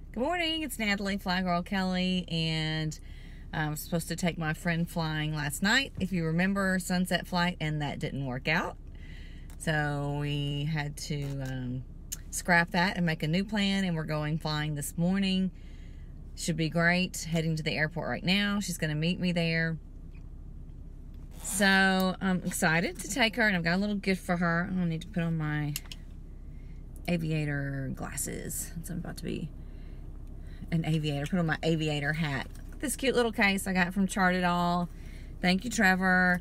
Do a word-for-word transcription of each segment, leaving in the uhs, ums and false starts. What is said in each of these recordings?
Good morning, it's Natalie, flyGIRL Kelley, and I was supposed to take my friend flying last night, if you remember, sunset flight, and that didn't work out. So we had to um, scrap that and make a new plan, and we're going flying this morning. Should be great. Heading to the airport right now. She's going to meet me there. So I'm excited to take her, and I've got a little gift for her. I need to put on my aviator glasses. So I'm about to be an aviator. Put on my aviator hat. This cute little case I got from Charted All. Thank you, Trevor.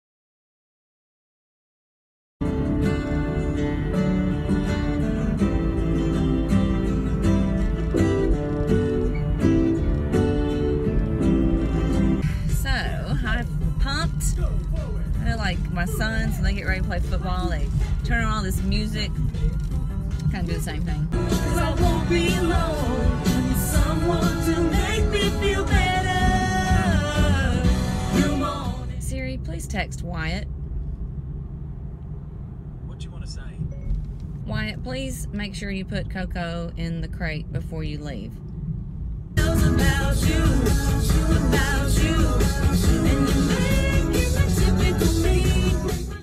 So I'm pumped. I know, like my sons, when they get ready to play football, they turn on all this music. Kind of do the same thing. I won't be alone. Someone to make me feel better. Siri, please text Wyatt. What you want to say? Wyatt, please make sure you put Coco in the crate before you leave. About you, about you, and you make it a typical me.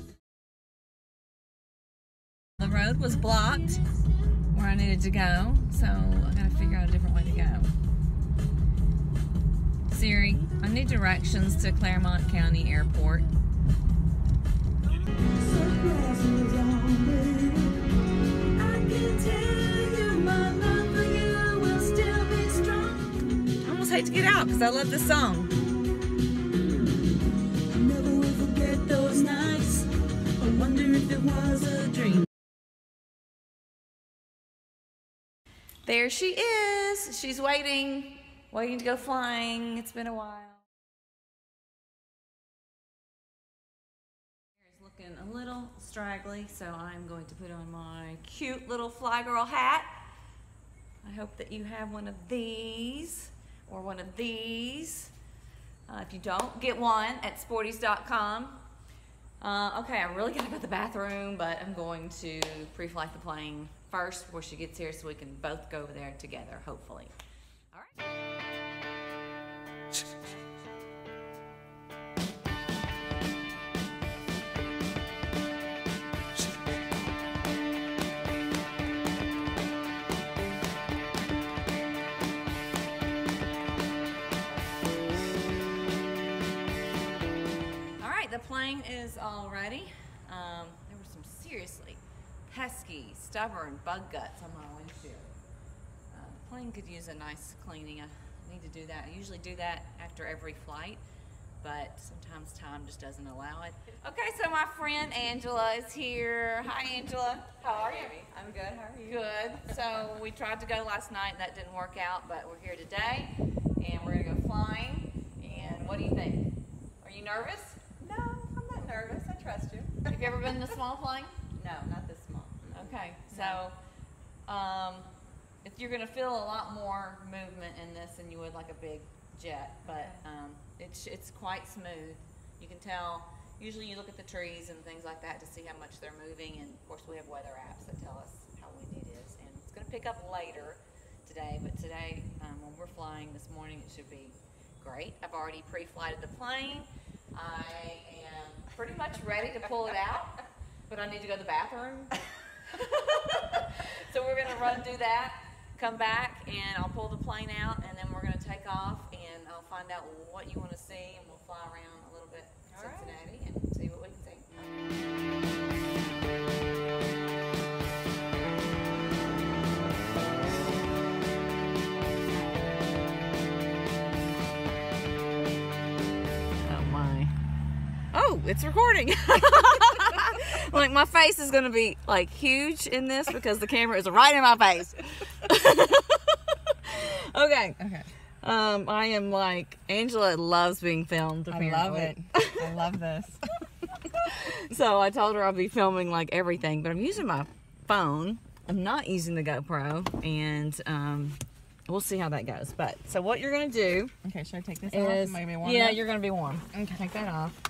The road was blocked where I needed to go, so I gotta figure out a different way to go. Siri, I need directions to Claremont County Airport. I almost hate to get out because I love this song. Never will forget those nights. I wonder if it was a dream. There she is. She's waiting, waiting to go flying. It's been a while. It's looking a little straggly, so I'm going to put on my cute little flyGIRL hat. I hope that you have one of these or one of these. Uh, if you don't, get one at sporties dot com. Uh, okay, I really gotta go to the bathroom, but I'm going to pre-flight the plane first before she gets here so we can both go over there together, hopefully. All right. All right, the plane is all ready. Um, there were some seriously pesky, stubborn bug guts on my windshield. Uh, the plane could use a nice cleaning. I need to do that. I usually do that after every flight, but sometimes time just doesn't allow it. Okay, so my friend Angela is here. Hi, Angela. How are you? I'm good. How are you? Good. So we tried to go last night and that didn't work out, but we're here today and we're gonna go flying. And what do you think? Are you nervous? No, I'm not nervous. I trust you. Have you ever been in a small plane? No, not this small. Okay, so um, if you're going to feel a lot more movement in this than you would like a big jet, but um, it's it's quite smooth. You can tell. Usually, you look at the trees and things like that to see how much they're moving, and of course, we have weather apps that tell us how windy it is. And it's going to pick up later today, but today, um, when we're flying this morning, it should be great. I've already pre-flighted the plane. I am pretty much ready to pull it out, but I need to go to the bathroom. So we're gonna run do that, come back, and I'll pull the plane out, and then we're gonna take off, and I'll find out what you want to see, and we'll fly around a little bit in Cincinnati and see what we can see. Oh my! Oh, it's recording. Like my face is gonna be like huge in this because the camera is right in my face. Okay. Okay. Um, I am like Angela loves being filmed. Apparently. I love it. I love this. So I told her I'll be filming like everything, but I'm using my phone. I'm not using the GoPro, and um, we'll see how that goes. But so what you're gonna do? Okay. Should I take this Is, off? Maybe warm yeah, up? you're gonna be warm. Okay. Take that off.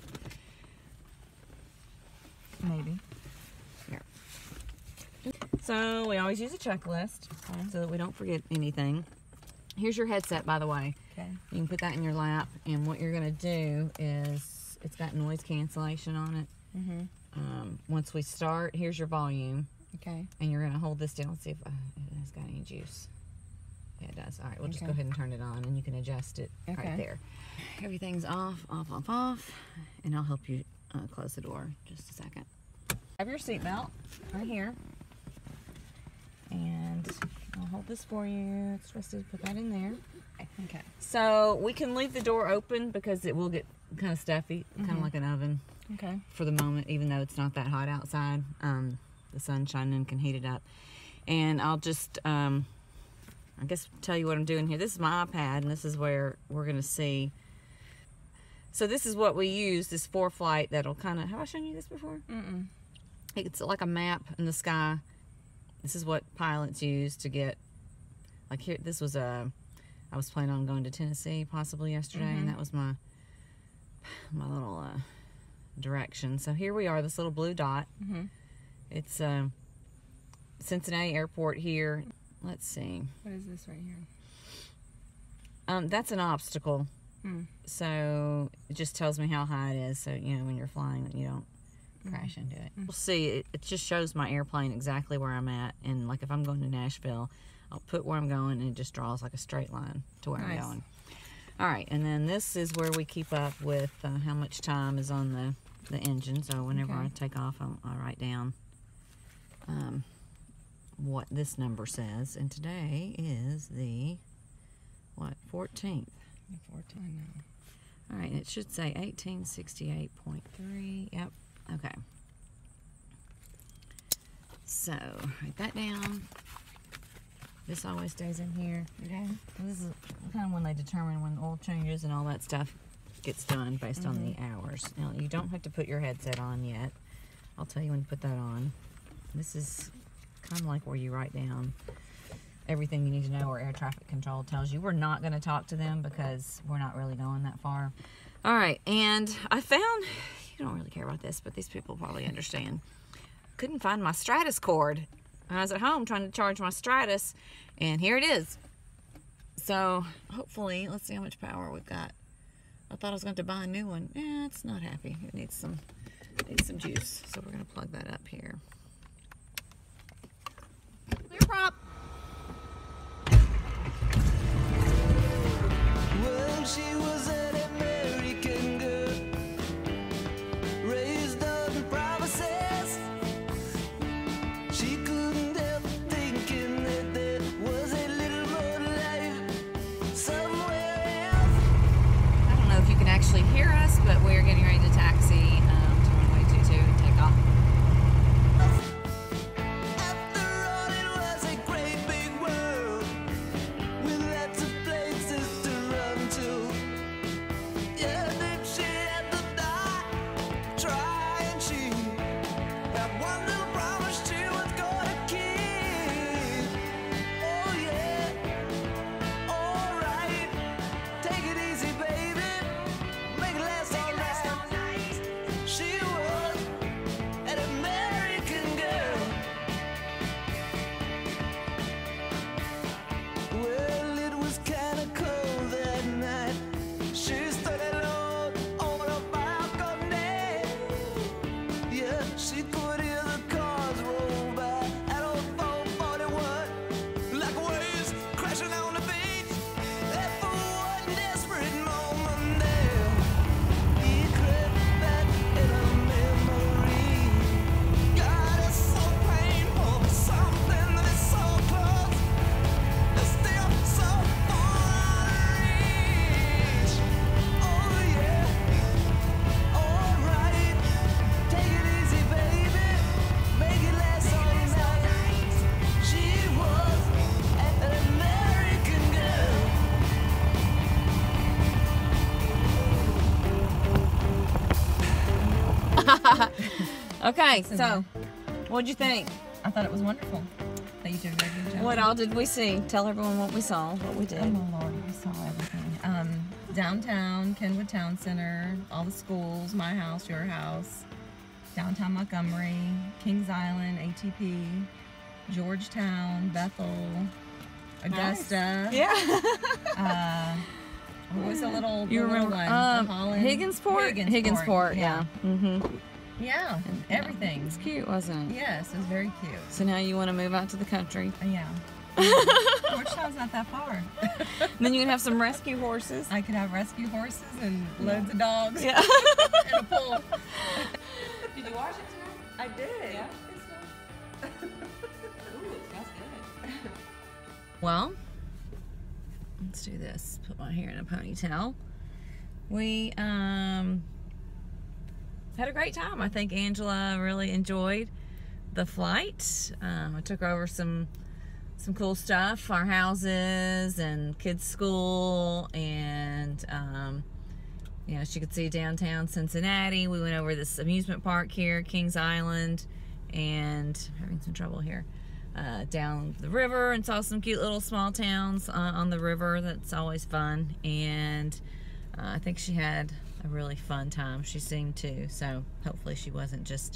Maybe. Here. So So we always use a checklist so that we don't forget anything. Here's your headset, by the way. Okay. You can put that in your lap, and what you're gonna do is, it's got noise cancellation on it. Mm-hmm. Um, once we start, here's your volume. Okay. And you're gonna hold this down and see if uh, it has got any juice. Yeah, it does. All right, we'll just Okay. go ahead and turn it on, and you can adjust it Okay. right there. Everything's off, off, off, off, and I'll help you uh, close the door. Just a second. Have your seatbelt right here, and I'll hold this for you. It's supposed to put that in there. Okay. So we can leave the door open because it will get kind of stuffy, kind of Mhm. like an oven Okay. for the moment, even though it's not that hot outside. Um, the sun's shining and can heat it up. And I'll just, um, I guess, tell you what I'm doing here. This is my iPad, and this is where we're going to see. So this is what we use, this ForeFlight that'll kind of, have I shown you this before? Mm-mm. It's like a map in the sky. This is what pilots use to get, like here, this was a, I was planning on going to Tennessee possibly yesterday, Mhm. and that was my, my little uh, direction. So here we are, this little blue dot. Mm-hmm. It's uh, Cincinnati Airport here. Let's see. What is this right here? Um, that's an obstacle. Hmm. So it just tells me how high it is. So, you know, when you're flying, that you don't crash into it. We'll see. It, it just shows my airplane exactly where I'm at. And like if I'm going to Nashville, I'll put where I'm going, and it just draws like a straight line to where Nice. I'm going. All right. And then this is where we keep up with uh, how much time is on the, the engine. So whenever Okay. I take off, I'll, I'll write down um, what this number says. And today is the, what, fourteenth. fourteen, I know. All right, and it should say eighteen sixty-eight point three. Yep. Okay. So, write that down. This always stays in here. Okay. And this is kind of when they determine when oil changes and all that stuff gets done based on the hours. Now, you don't have to put your headset on yet. I'll tell you when to put that on. This is kind of like where you write down everything you need to know, where air traffic control tells you. We're not going to talk to them because we're not really going that far. All right, and I found, you don't really care about this, but these people probably understand. Couldn't find my Stratus cord. I was at home trying to charge my Stratus, and here it is. So hopefully, let's see how much power we've got. I thought I was going to buy a new one. Yeah, it's not happy. It needs some, needs some juice. So we're going to plug that up here. Clear prop. Well, she was an American girl, raised on promises. She couldn't help thinking that there was a little more life somewhere else. I don't know if you can actually hear us, but we're getting ready to taxi um, to runway two two and take off. After all, it was a great big world with lots of places to run to. Yeah, then she had to die trying. She had one little promise she was gonna keep. Oh yeah, all right. Take it easy, baby. Make it last all night. She was an American girl. Well, it was kinda cold that night. She stood alone on a balcony. Yeah, she could hear the cars roll by at old four forty-one, like waves crashing on the beach. And for one desperate moment there, he crept back in a memory. God, it's so painful, something that is so close. It's still so far out of reach. Oh yeah, all right. Take it easy, baby. Make it last all night. She was an American girl. Okay, so what'd you think? I thought it was wonderful that you did a very good job. What all did we see? Tell everyone what we saw, what we did. Oh my lord, we saw everything. Um, downtown, Kenwood Town Center, all the schools, my house, your house, downtown Montgomery, Kings Island, A T P, Georgetown, Bethel, Augusta. Nice. Yeah. uh, what was the little, the You little remember? one? Um, the Holland? Higginsport. Higginsport. Higginsport. Yeah. Yeah. Mm-hmm. Yeah. Everything. It's cute, wasn't it? Yes, it was very cute. So now you want to move out to the country. Uh, yeah. Georgetown's not that far. And then you can have some rescue horses. I could have rescue horses and loads of dogs. Yeah. And a pool. Did you wash it tonight? I did. Yeah. Ooh, it smells good. Well, let's do this. Put my hair in a ponytail. We um had a great time. I think Angela really enjoyed the flight. Um, I took her over some some cool stuff, our houses and kids' school, and um, you know, she could see downtown Cincinnati. We went over this amusement park here, Kings Island, and I'm having some trouble here. Uh, down the river and saw some cute little small towns uh, on the river. That's always fun, and uh, I think she had a really fun time. She seemed to, so hopefully she wasn't just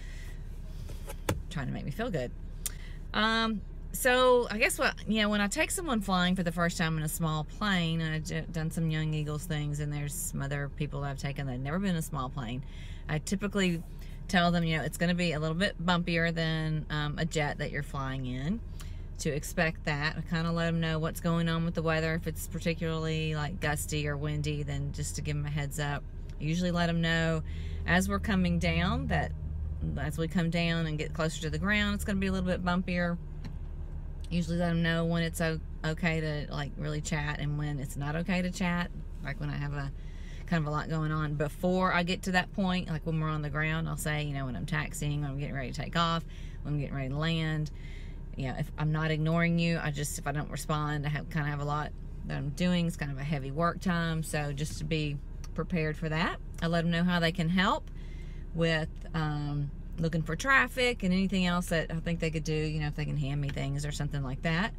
trying to make me feel good. Um, so I guess what, you know, when I take someone flying for the first time in a small plane, and I've done some Young Eagles things, and there's some other people that I've taken that have never been in a small plane, I typically tell them, you know, it's going to be a little bit bumpier than um, a jet that you're flying in. To expect that, I kind of let them know what's going on with the weather. If it's particularly like gusty or windy, then just to give them a heads up. I usually let them know as we're coming down that as we come down and get closer to the ground, it's going to be a little bit bumpier. Usually let them know when it's okay to like really chat and when it's not okay to chat. Like when I have a kind of a lot going on before I get to that point, like when we're on the ground, I'll say, you know, when I'm taxiing, when I'm getting ready to take off, when I'm getting ready to land. You know, if I'm not ignoring you, I just, if I don't respond, I have kind of have a lot that I'm doing. It's kind of a heavy work time. So just to be prepared for that, I let them know how they can help with um, looking for traffic and anything else that I think they could do, you know, if they can hand me things or something like that.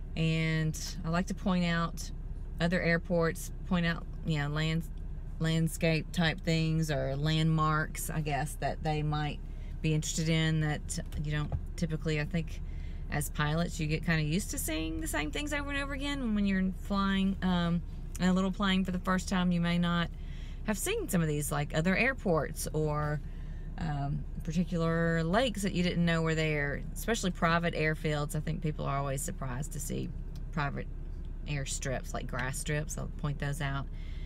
And I like to point out other airports, point out, you know, land, landscape type things or landmarks, I guess, that they might be interested in that you don't typically, I think, as pilots, you get kind of used to seeing the same things over and over again. And when you're flying um, in a little plane for the first time, you may not have seen some of these, like other airports or um, particular lakes that you didn't know were there, especially private airfields. I think people are always surprised to see private air strips, like grass strips. I'll point those out.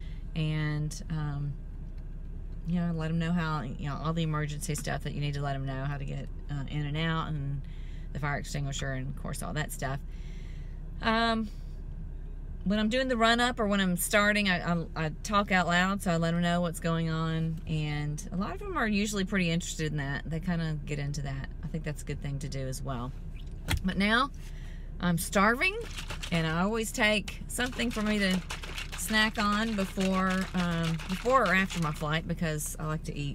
And, um, you know, let them know how, you know, all the emergency stuff that you need to let them know, how to get uh, in and out, and the fire extinguisher, and of course all that stuff. Um, when I'm doing the run-up or when I'm starting, I, I, I talk out loud, so I let them know what's going on, and a lot of them are usually pretty interested in that. They kind of get into that. I think that's a good thing to do as well. But now I'm starving, and I always take something for me to snack on before um, before or after my flight, because I like to eat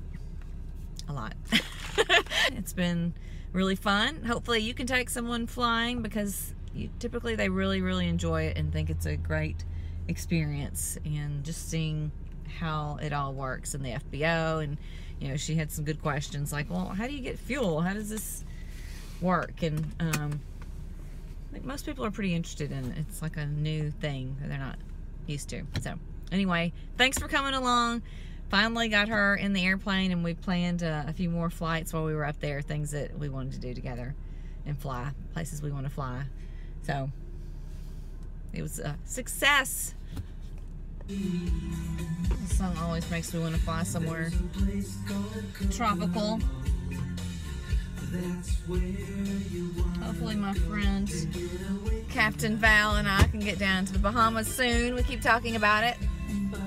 a lot. It's been really fun. Hopefully you can take someone flying, because you, typically they really really enjoy it and think it's a great experience, and just seeing how it all works in the F B O. And you know, she had some good questions like, well, how do you get fuel, how does this work? And um, I think most people are pretty interested in it. It's like a new thing that they're not used to. So anyway, thanks for coming along. Finally got her in the airplane, and we planned uh, a few more flights while we were up there, things that we wanted to do together and fly, places we want to fly. So it was a success. This song always makes me want to fly somewhere tropical. Hopefully my friend Captain Val and I can get down to the Bahamas soon. We keep talking about it.